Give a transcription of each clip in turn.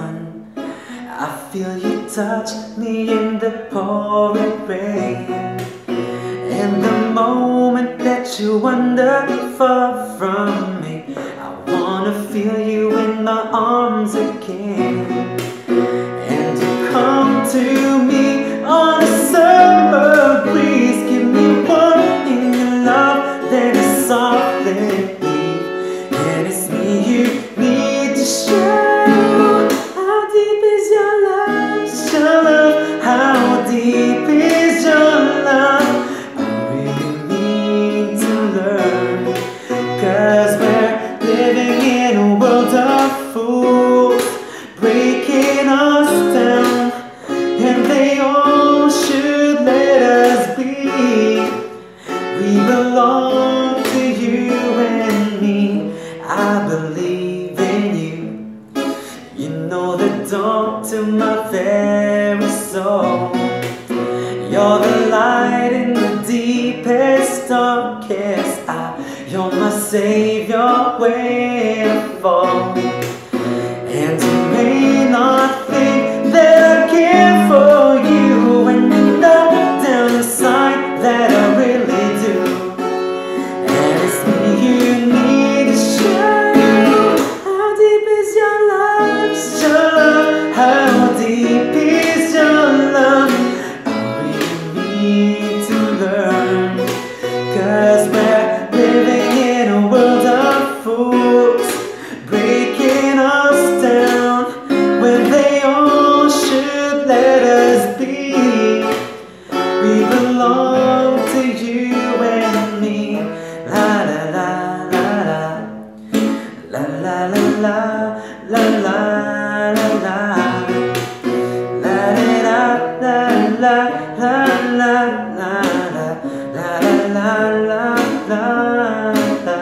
sun. I feel you touch me in the pouring rain. In the moment that you wander far from me, I wanna feel you in my arms again. And you come to me on a summer breeze. Give me one in your love, then it's softly leave. And it's me you need to show. How deep is your love? Show how deep is your love. I really need to learn, 'cause we're living in a world of fools, breaking us down, and they all should let us be. We belong to you and me. I believe in you. You know the dawn to my very soul. You're the light in the deepest, darkest hour. You're my savior, way to fall. And you may not think that I care for you, when you know down inside that I really do. And it's me you need to show. How deep is your love? Show how deep is your love. I really need to learn, 'cause we're living in a world of fools, breaking us down when they all should let us be. We belong to you and me. La la la la la, la la la la, la la la la, la la la la, la la la la, la la la la.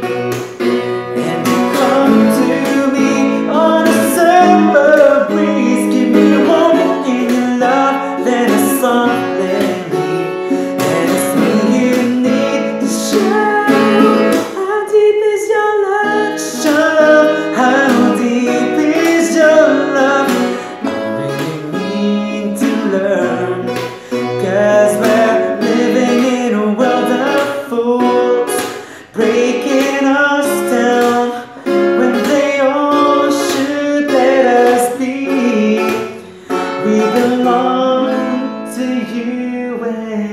And you come to me on a summer breeze. Give me one in your love, then a softly leave. And it's me you need to show. How deep is your love? Show how deep is your love. I really need to learn, 'cause we're living in a world of fools, breaking us down when they all should let us be. We belong to you and